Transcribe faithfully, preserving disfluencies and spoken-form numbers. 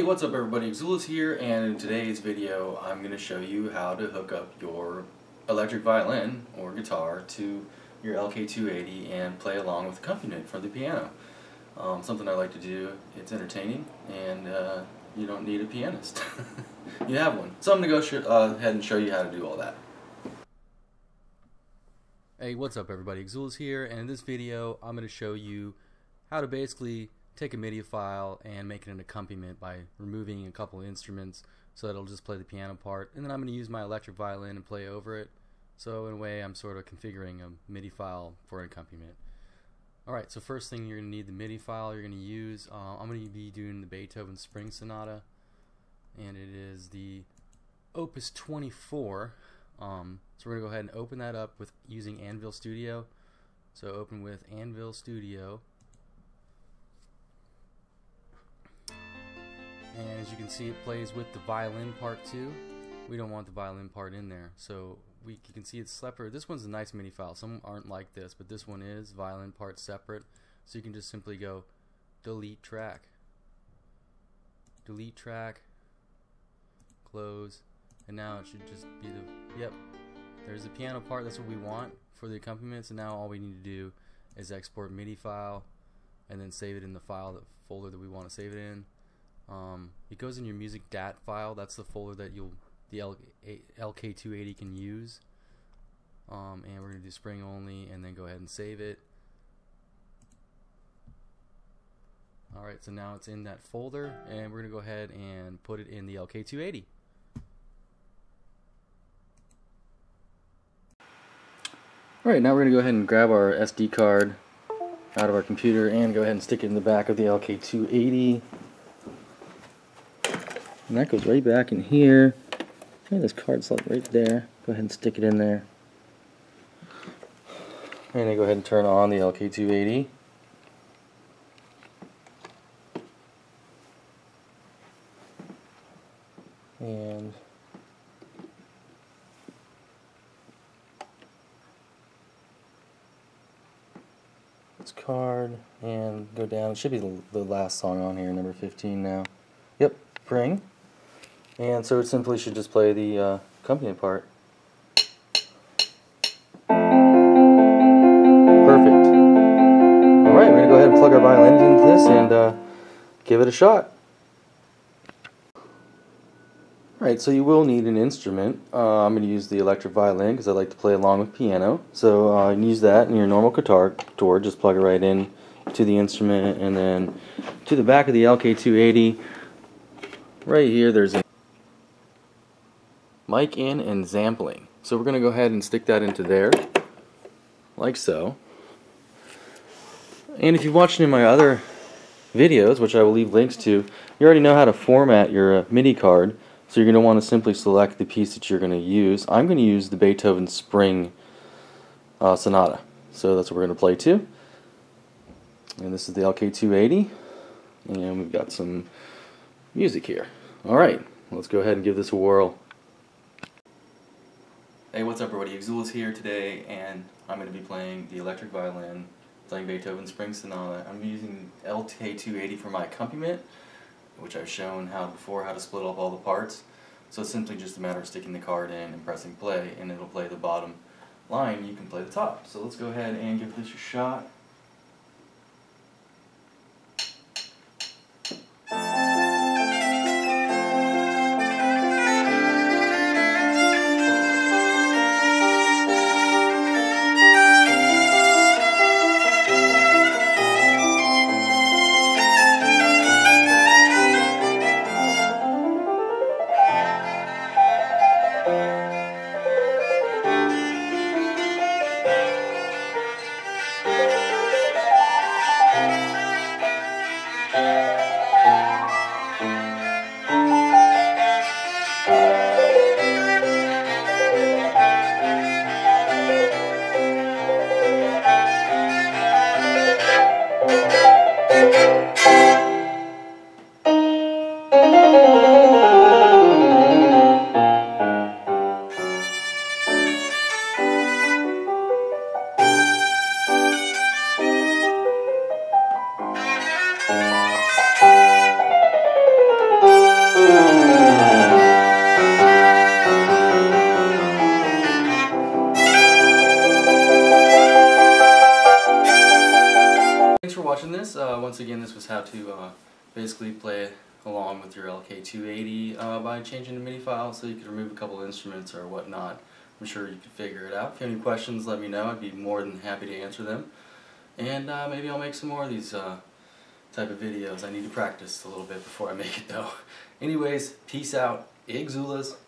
what's up everybody, Xulus here, and in today's video I'm going to show you how to hook up your electric violin or guitar to your L K two eighty and play along with accompaniment for the piano. Um, something I like to do. It's entertaining, and uh, you don't need a pianist. You have one. So I'm going to go sh uh, ahead and show you how to do all that. Hey, what's up everybody, Xulus here, and in this video I'm going to show you how to basically take a MIDI file and make it an accompaniment by removing a couple of instruments so that it'll just play the piano part, and then I'm going to use my electric violin and play over it. So in a way I'm sort of configuring a MIDI file for an accompaniment. Alright, so first thing you're going to need the MIDI file you're going to use. Uh, I'm going to be doing the Beethoven Spring Sonata, and it is the Opus twenty-four. Um, so we're going to go ahead and open that up with using Anvil Studio. So open with Anvil Studio. And as you can see, it plays with the violin part too. We don't want the violin part in there, so we you can see it's separate. This one's a nice MIDI file. Some aren't like this, but this one is violin part separate. So you can just simply go delete track, delete track, close, and now it should just be the yep. There's the piano part. That's what we want for the accompaniment. So now all we need to do is export MIDI file and then save it in the file that folder that we want to save it in. Um, it goes in your music dat file. That's the folder that you'll the L K two eighty can use. Um, and we're gonna do spring only, and then go ahead and save it. Alright, so now it's in that folder, and we're gonna go ahead and put it in the L K two eighty. Alright, now we're gonna go ahead and grab our S D card out of our computer and go ahead and stick it in the back of the L K two eighty. And that goes right back in here. Okay, this card slot right there. Go ahead and stick it in there. And then go ahead and turn on the L K two eighty. And this card, and go down. It should be the, the last song on here, number fifteen now. Yep, Spring. And so it simply should just play the uh, accompaniment part. Perfect. Alright, we're going to go ahead and plug our violins into this and uh, give it a shot. Alright, so you will need an instrument. Uh, I'm going to use the electric violin because I like to play along with piano. So uh, you can use that in your normal guitar door. Just plug it right in to the instrument, and then to the back of the L K two eighty. Right here there's a mic in and sampling. So we're going to go ahead and stick that into there, like so. And if you've watched any of my other videos, which I will leave links to, you already know how to format your uh, MIDI card. So you're going to want to simply select the piece that you're going to use. I'm going to use the Beethoven Spring uh, Sonata. So that's what we're going to play to. And this is the L K two eighty. And we've got some music here. Alright, let's go ahead and give this a whirl. Hey, what's up everybody, Xulus here today, and I'm going to be playing the electric violin, playing Beethoven Spring Sonata. I'm using L K two eighty for my accompaniment, which I've shown how before how to split up all the parts. So it's simply just a matter of sticking the card in and pressing play, and it'll play the bottom line. You can play the top. So let's go ahead and give this a shot. watching this. Uh, once again, this was how to uh, basically play along with your L K two eighty uh, by changing the MIDI file so you could remove a couple instruments or whatnot. I'm sure you could figure it out. If you have any questions, let me know. I'd be more than happy to answer them. And uh, maybe I'll make some more of these uh, type of videos. I need to practice a little bit before I make it though. Anyways, peace out. Ig Zulas.